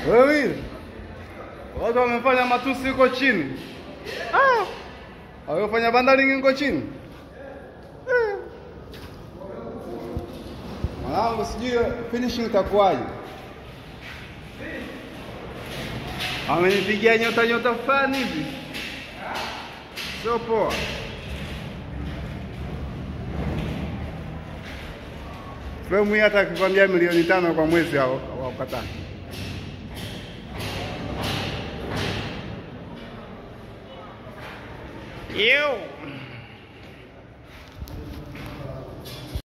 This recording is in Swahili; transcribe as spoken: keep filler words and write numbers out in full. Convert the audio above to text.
Wewe watu wamefanya matusi huko chini. Ah. Wamefanya bandaringi huko chini. Eh. Mwanangu sijui finishing itakuwaje. Amenipigia nyota nyota fulani hivi. Sio poa. Fremu hii hata akikwambia milioni tano kwa mwezi hao wakataa. Yo.